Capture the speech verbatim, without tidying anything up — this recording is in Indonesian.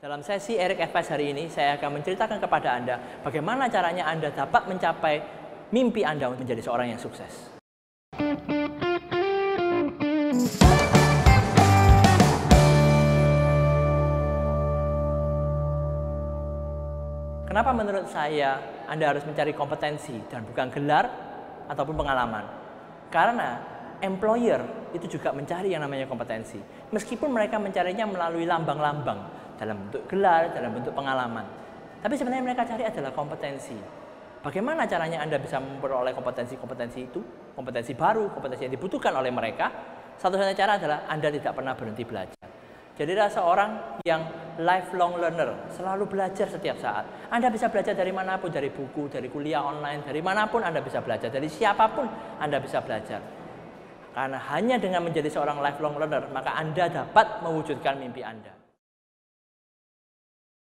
Dalam sesi Eric Advice hari ini, saya akan menceritakan kepada Anda bagaimana caranya Anda dapat mencapai mimpi Anda untuk menjadi seorang yang sukses. Kenapa menurut saya Anda harus mencari kompetensi dan bukan gelar ataupun pengalaman? Karena employer itu juga mencari yang namanya kompetensi. Meskipun mereka mencarinya melalui lambang-lambang, dalam bentuk gelar, dalam bentuk pengalaman. Tapi sebenarnya mereka cari adalah kompetensi. Bagaimana caranya Anda bisa memperoleh kompetensi-kompetensi itu? Kompetensi baru, kompetensi yang dibutuhkan oleh mereka. Satu-satunya cara adalah Anda tidak pernah berhenti belajar. Jadilah seorang yang lifelong learner, selalu belajar setiap saat. Anda bisa belajar dari manapun, dari buku, dari kuliah online, dari manapun Anda bisa belajar, dari siapapun Anda bisa belajar. Karena hanya dengan menjadi seorang lifelong learner, maka Anda dapat mewujudkan mimpi Anda.